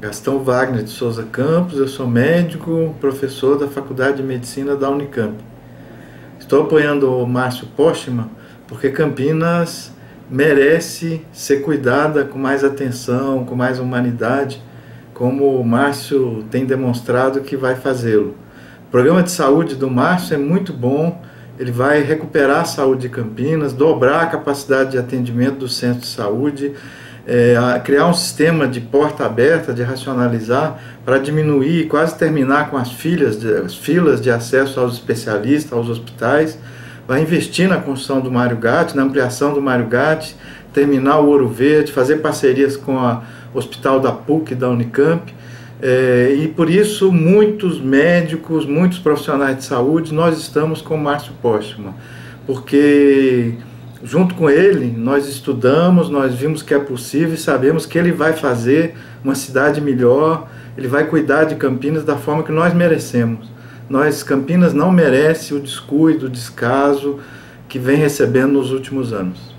Gastão Wagner de Souza Campos, eu sou médico, professor da Faculdade de Medicina da Unicamp. Estou apoiando o Márcio Postman porque Campinas merece ser cuidada com mais atenção, com mais humanidade, como o Márcio tem demonstrado que vai fazê-lo. O programa de saúde do Márcio é muito bom, ele vai recuperar a saúde de Campinas, dobrar a capacidade de atendimento do centro de saúde, criar um sistema de porta aberta, de racionalizar, para diminuir e quase terminar com as filas de acesso aos especialistas, aos hospitais. Vai investir na construção do Mário Gatti, na ampliação do Mário Gatti, terminar o Ouro Verde, fazer parcerias com o Hospital da PUC e da Unicamp. E por isso muitos médicos, muitos profissionais de saúde, nós estamos com o Márcio Postman, porque junto com ele nós estudamos, nós vimos que é possível e sabemos que ele vai fazer uma cidade melhor, ele vai cuidar de Campinas da forma que nós merecemos. Campinas não merece o descuido, o descaso que vem recebendo nos últimos anos.